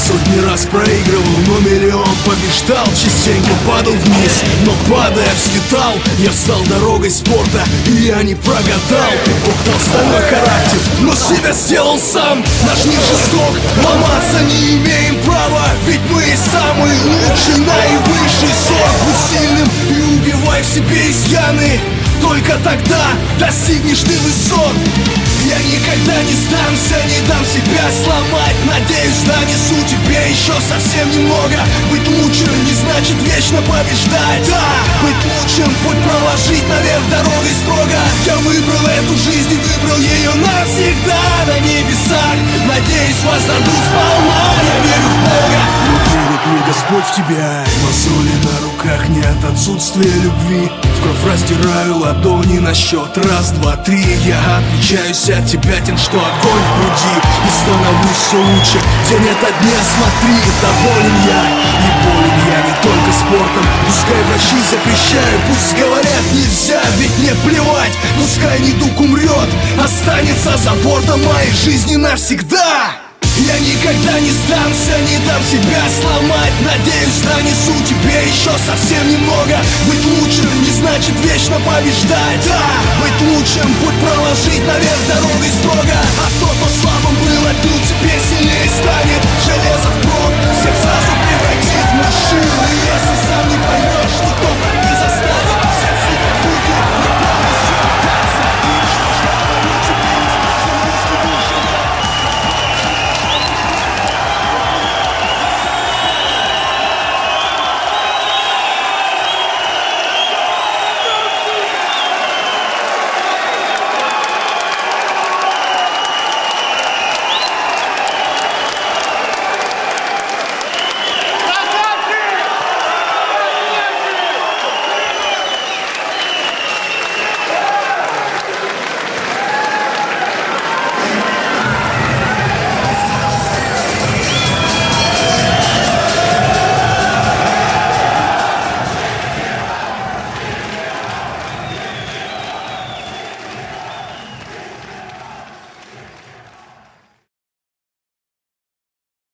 Сотни раз проигрывал, но миллион побеждал. Частенько падал вниз, но падая взлетал. Я встал дорогой спорта, и я не прогадал. Бог дал стальной характер, но себя сделал сам. Наш мир жесток, ломаться не имеем права. Ведь мы самый лучший, наивысший сорт. Будь сильным и убивай в себе изъяны. Только тогда достигнешь ты высот. Я никогда не сдамся, не дам себя сломать. Надеюсь, донесу тебе еще совсем немного. Быть лучшим не значит вечно побеждать. Да, быть лучшим, путь проложить наверх дорогой строго. Я выбрал эту жизнь и выбрал ее навсегда. На небесах, надеюсь, воздадут сполна. Я верю в Бога. Верит ли Господь в тебя? Мозоли на руках, нет отсутствия любви. В кровь растираю ладони на счет раз, два, три. Я отличаюсь от тебя тем, что огонь в груди. И становлюсь все лучше, день ото дня, смотри. Доволен я, и болен я не только спортом. Пускай врачи запрещают, пусть говорят нельзя. Ведь мне плевать, пускай недуг умрет. Останется за бортом моей жизни навсегда. Я никогда не сдамся, не дам себя сломать. Надеюсь, донесу тебе еще совсем немного. Быть лучшим не значит вечно побеждать. Да, быть лучшим, путь проложить наверх дорогой строго. А тот, кто слабым был, отнюдь